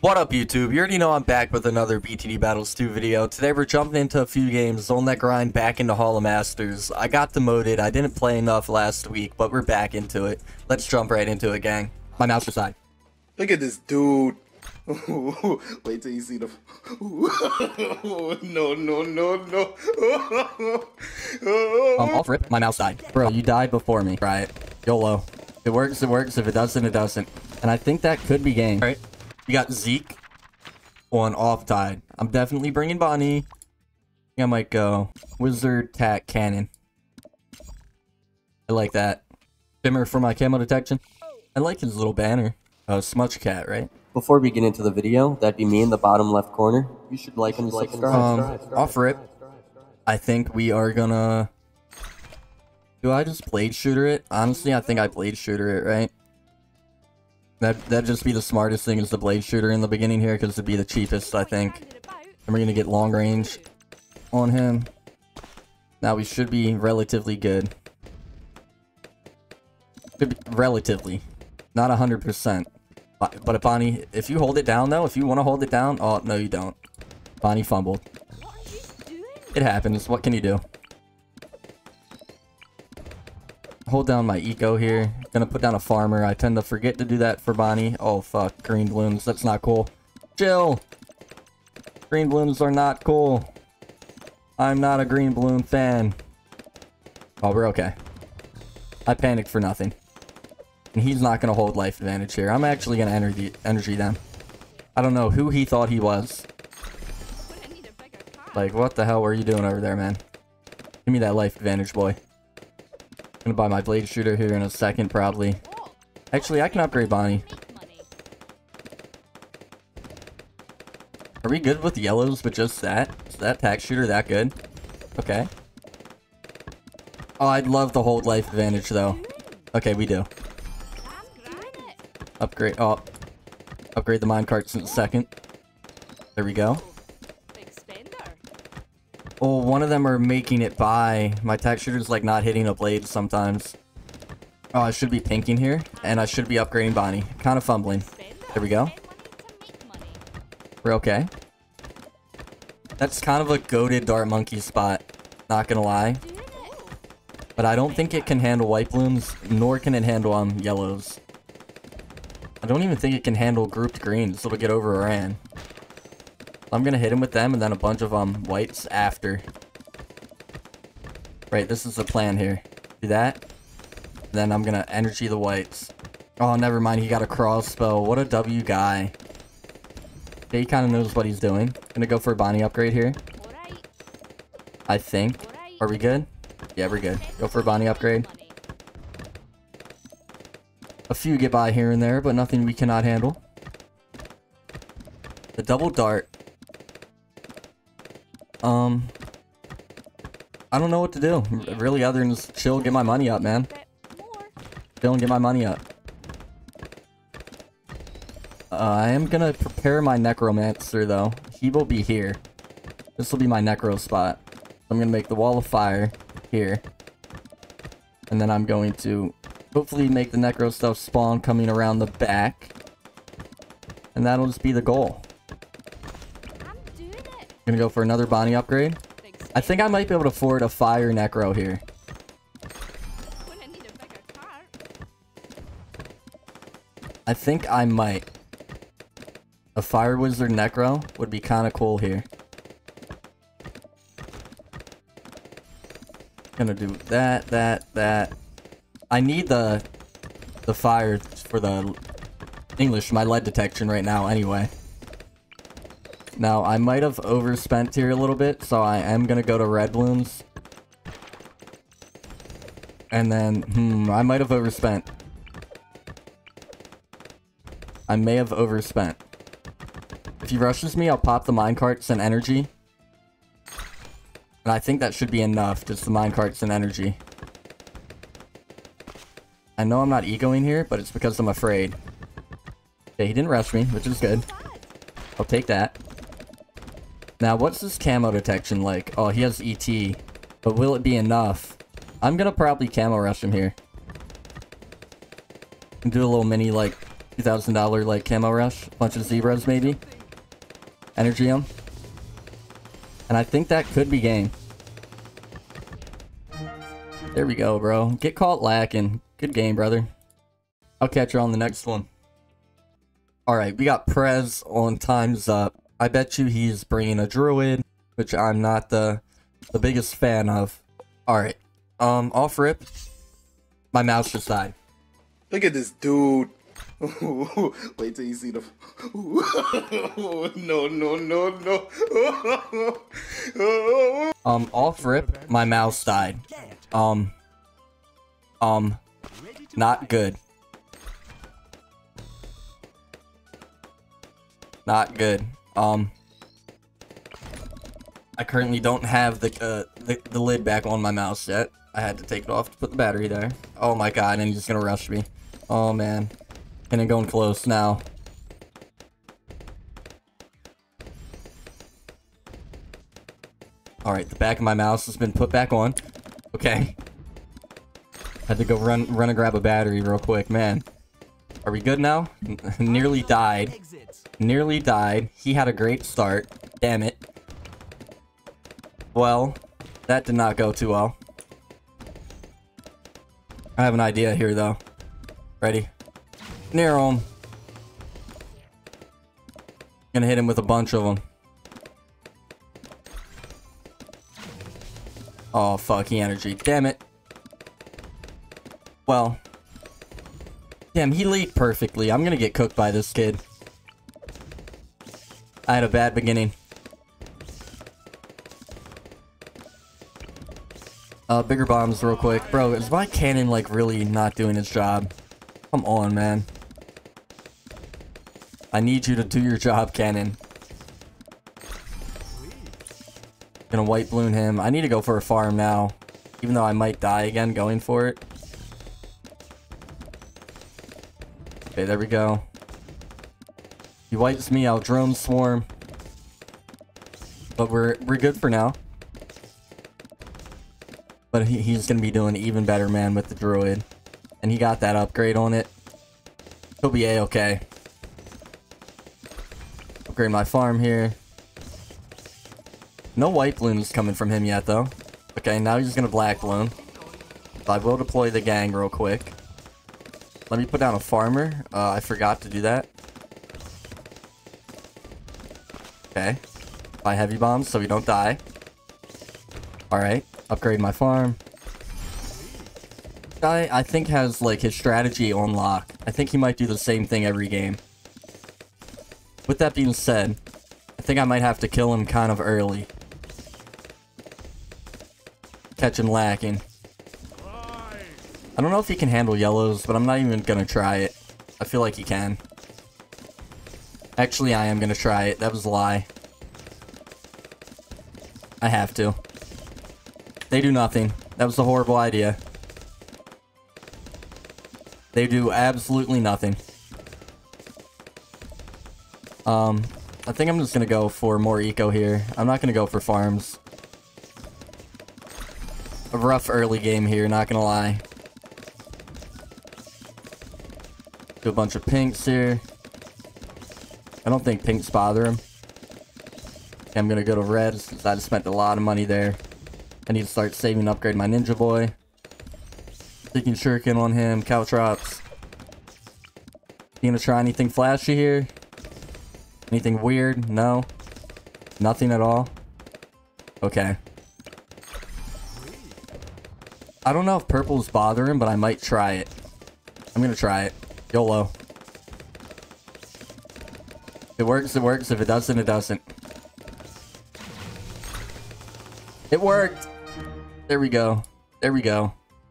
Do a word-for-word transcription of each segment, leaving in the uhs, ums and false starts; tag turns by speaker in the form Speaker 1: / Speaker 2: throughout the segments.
Speaker 1: What up, YouTube? You already know I'm back with another B T D Battles two video. Today we're jumping into a few games on that grind back into Hall of Masters. I got demoted. I didn't play enough last week, but we're back into it. Let's jump right into it, gang. My mouse aside.
Speaker 2: Look at this dude. Wait till you see the... no, no, no, no.
Speaker 1: Um, off rip, my mouse died. Bro, you died before me. Try it. YOLO. If it works, it works. If it doesn't, it doesn't. And I think that could be game. All right. You got Zeke on off tide. I'm definitely bringing Bonnie. I think I might go Wizard, Tack, Cannon. I like that. Shimmer for my camo detection. I like his little banner. Uh, Smudge Cat, right?
Speaker 3: Before we get into the video, that'd be me in the bottom left corner. You should like and subscribe.
Speaker 1: Um, off rip. I think we are gonna... Do I just blade shooter it? Honestly, I think I blade shooter it, right? That, that'd just be the smartest thing is the blade shooter in the beginning here, because it'd be the cheapest, I think. And we're gonna get long range on him. Now we should be relatively good. Should be relatively. Not one hundred percent. But Bonnie, if you hold it down though, if you want to hold it down... Oh, no you don't. Bonnie fumbled. It happens. What can you do? Hold down my eco here. Gonna put down a farmer. I tend to forget to do that for Bonnie. Oh, fuck. Green balloons. That's not cool. Chill! Green balloons are not cool. I'm not a green balloon fan. Oh, we're okay. I panicked for nothing. And he's not gonna hold life advantage here. I'm actually gonna energy, energy them. I don't know who he thought he was. Like, what the hell were you doing over there, man? Give me that life advantage, boy. Gonna buy my blade shooter here in a second, probably. Actually, I can upgrade Bonnie. Are we good with yellows with just that? Is that tack shooter that good? Okay. Oh, I'd love to hold life advantage, though. Okay, we do. Upgrade. Oh. Upgrade the minecarts in a second. There we go. Oh, one of them are making it by. My tack shooter's like not hitting a blade sometimes. Oh, I should be pinking here, and I should be upgrading Bonnie. Kind of fumbling. There we go. We're okay. That's kind of a goated dart monkey spot. Not gonna lie. But I don't think it can handle white balloons, nor can it handle um yellows. I don't even think it can handle grouped greens, so it'll get overran. I'm gonna hit him with them and then a bunch of um whites after. Right, this is the plan here. Do that. Then I'm gonna energy the whites. Oh, never mind. He got a cross spell. What a W guy. Yeah, he kind of knows what he's doing. Gonna go for a Bonnie upgrade here. I think. Are we good? Yeah, we're good. Go for a Bonnie upgrade. A few get by here and there, but nothing we cannot handle. The double dart. Um, I don't know what to do, really, other than just chill, get my money up, man. Chill and get my money up. Uh, I am gonna prepare my necromancer, though. He will be here. This will be my necro spot. I'm gonna make the wall of fire here. And then I'm going to hopefully make the necro stuff spawn coming around the back. And that'll just be the goal. Gonna go for another Bonnie upgrade. I think I might be able to afford a fire necro here. I think I might. A fire wizard necro would be kind of cool here. Gonna do that, that, that. I need the the fire for the English, my lead detection right now anyway. Now, I might have overspent here a little bit, so I am going to go to red balloons. And then, hmm, I might have overspent. I may have overspent. If he rushes me, I'll pop the minecarts and energy. And I think that should be enough, just the minecarts and energy. I know I'm not egoing here, but it's because I'm afraid. Okay, he didn't rush me, which is good. I'll take that. Now, what's this camo detection like? Oh, he has E T. But will it be enough? I'm gonna probably camo rush him here. And do a little mini, like, two thousand dollar like camo rush. Bunch of zebras maybe. Energy them. And I think that could be game. There we go, bro. Get caught lacking. Good game, brother. I'll catch you on the next one. Alright, we got Prez on Time's Up. I bet you he's bringing a druid, which I'm not the, the biggest fan of. Alright, um, off rip. My mouse just died.
Speaker 2: Look at this dude. Wait till you see the. No, no, no, no.
Speaker 1: Um, off rip, my mouse died. Um, um, not good. Not good. Um, I currently don't have the, uh, the, the lid back on my mouse yet. I had to take it off to put the battery there. Oh my god, and he's gonna rush me. Oh man. And I'm going close now. Alright, the back of my mouse has been put back on. Okay. Had to go run run and grab a battery real quick, man. Are we good now? Nearly died. Nearly died. He had a great start. Damn it. Well, that did not go too well. I have an idea here, though. Ready? Near him. Gonna hit him with a bunch of them. Oh, fuck, he energy. Damn it. Well. Damn, he leaked perfectly. I'm gonna get cooked by this kid. I had a bad beginning. Uh, bigger bombs real quick. Bro, is my cannon, like, really not doing its job? Come on, man. I need you to do your job, cannon. Gonna white balloon him. I need to go for a farm now. Even though I might die again going for it. Okay, there we go. He wipes me, I'll drone swarm. But we're we're good for now. But he, he's gonna be doing even better, man, with the druid. And he got that upgrade on it. He'll be a-okay. Upgrade my farm here. No white balloons coming from him yet, though. Okay, now he's gonna black balloon. So I will deploy the gang real quick. Let me put down a farmer. Uh, I forgot to do that. Okay. Buy heavy bombs so we don't die. Alright. Upgrade my farm. Guy, I think, has, like, his strategy on lock. I think he might do the same thing every game. With that being said, I think I might have to kill him kind of early. Catch him lacking. I don't know if he can handle yellows, but I'm not even gonna try it. I feel like he can. Actually, I am gonna try it. That was a lie. I have to. They do nothing. That was a horrible idea. They do absolutely nothing. Um, I think I'm just gonna go for more eco here. I'm not gonna go for farms. A rough early game here, not gonna lie. Do a bunch of pinks here. I don't think pinks bother him. Okay, I'm gonna go to red since I just spent a lot of money there. I need to start saving and upgrade my ninja boy. Taking shuriken on him, caltrops. You gonna try anything flashy here? Anything weird? No? Nothing at all? Okay. I don't know if purple's bothering, but I might try it. I'm gonna try it. YOLO. If it works, it works. If it doesn't, it doesn't. It worked! There we go. There we go.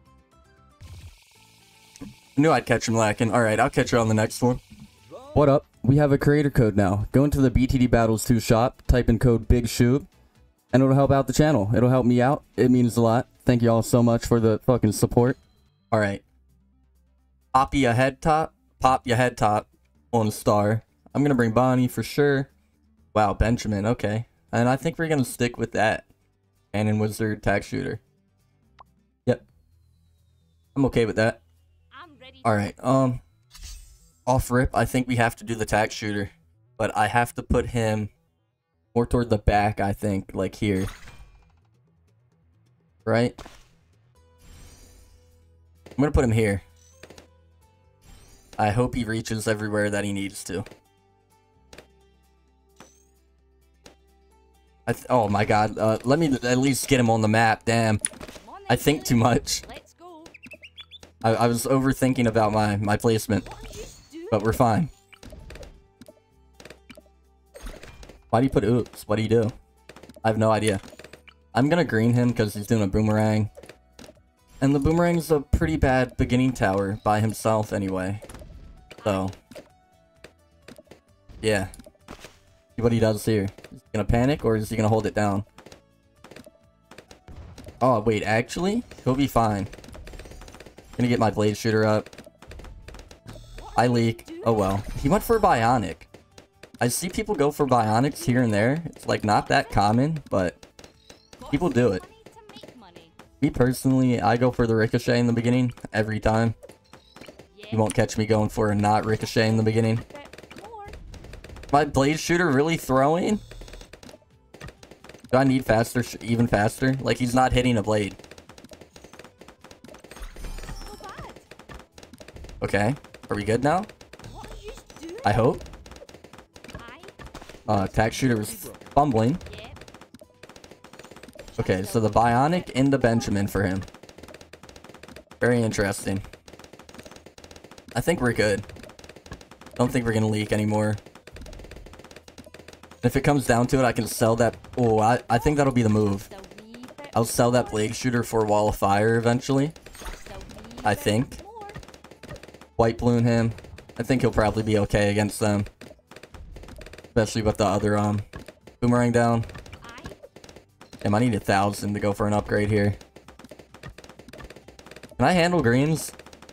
Speaker 1: I knew I'd catch him lacking. Alright, I'll catch you on the next one. What up? We have a creator code now. Go into the B T D Battles two shop, type in code BIGSHOOT, and it'll help out the channel. It'll help me out. It means a lot. Thank you all so much for the fucking support. Alright. Pop your head top. Pop your head top on a star. I'm gonna bring Bonnie for sure. Wow, Benjamin. Okay. And I think we're gonna stick with that. Cannon Wizard Tack Shooter. Yep. I'm okay with that. Alright, um... off rip, I think we have to do the tack shooter. But I have to put him more toward the back, I think, like here. Right? I'm gonna put him here. I hope he reaches everywhere that he needs to. I th oh my god, uh, let me at least get him on the map, damn. I think too much. I, I was overthinking about my, my placement, but we're fine. Why do you put oops? What do you do? I have no idea. I'm gonna green him because he's doing a boomerang. And the boomerang's a pretty bad beginning tower by himself anyway. So, yeah. See what he does here. Is he gonna panic or is he gonna hold it down? Oh, wait, actually? He'll be fine. Gonna get my blade shooter up. I leak. Oh well. He went for bionic. I see people go for bionics here and there. It's like not that common, but people do it. Me personally, I go for the ricochet in the beginning every time. You won't catch me going for a not ricochet in the beginning. My blade shooter really throwing? Do I need faster, sh even faster? Like he's not hitting a blade. Okay, are we good now? I hope. Uh, tack shooter was fumbling. Okay, so the bionic into Benjamin for him. Very interesting. I think we're good. Don't think we're gonna leak anymore. If it comes down to it, I can sell that. Oh, I, I think that'll be the move. I'll sell that blade shooter for wall of fire eventually. I think. White balloon him. I think he'll probably be okay against them. Especially with the other um boomerang down. Damn, I need a thousand to go for an upgrade here. Can I handle greens?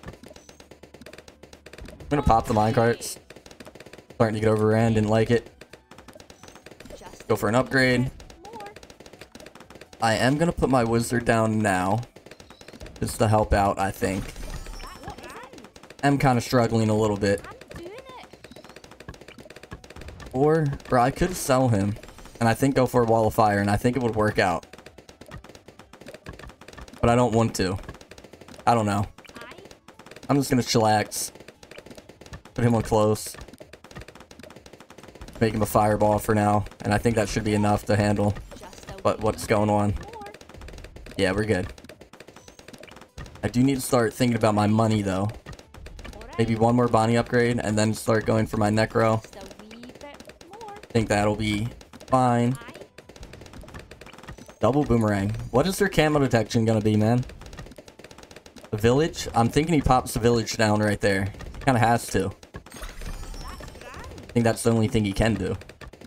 Speaker 1: I'm gonna pop the minecarts. Starting to get overran, didn't like it. Go for an upgrade. I am gonna put my wizard down now. Just to help out, I think. I'm kind of struggling a little bit. Or, or I could sell him. And I think go for a wall of fire, and I think it would work out. But I don't want to. I don't know. I'm just gonna chillax. Put him on close. Make him a fireball for now. And I think that should be enough to handle what, what's going on. Yeah, we're good. I do need to start thinking about my money, though. Maybe one more Bonnie upgrade, and then start going for my Necro. I think that'll be fine. Double boomerang. What is their camo detection gonna be, man? The village? I'm thinking he pops the village down right there. Kinda has to. I think that's the only thing he can do.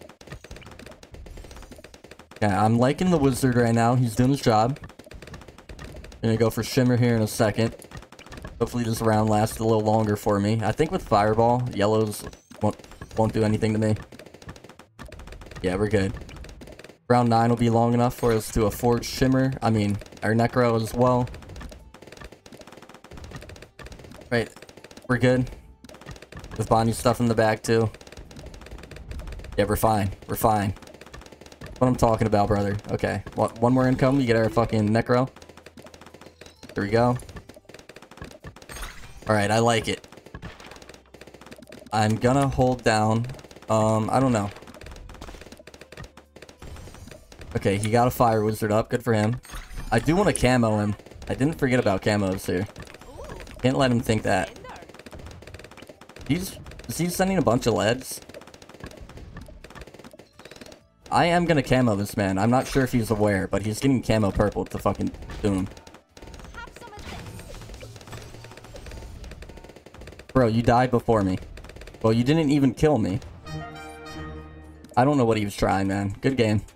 Speaker 1: Yeah, I'm liking the wizard right now. He's doing his job. Gonna go for shimmer here in a second. Hopefully this round lasts a little longer for me. I think with fireball, yellows won't, won't do anything to me. Yeah, we're good. Round nine will be long enough for us to afford shimmer. I mean, our necro as well. Right, we're good. With Bonnie's stuff in the back too. Yeah, we're fine. We're fine. What I'm talking about, brother. Okay, what, one more income, you get our fucking necro. There we go. Alright, I like it. I'm gonna hold down. Um, I don't know. Okay, he got a fire wizard up. Good for him. I do want to camo him. I didn't forget about camos here. Can't let him think that. He's... Is he sending a bunch of leads? I am gonna camo this man. I'm not sure if he's aware, but he's getting camo purple to fucking doom. Bro, you died before me. Well, you didn't even kill me. I don't know what he was trying, man. Good game.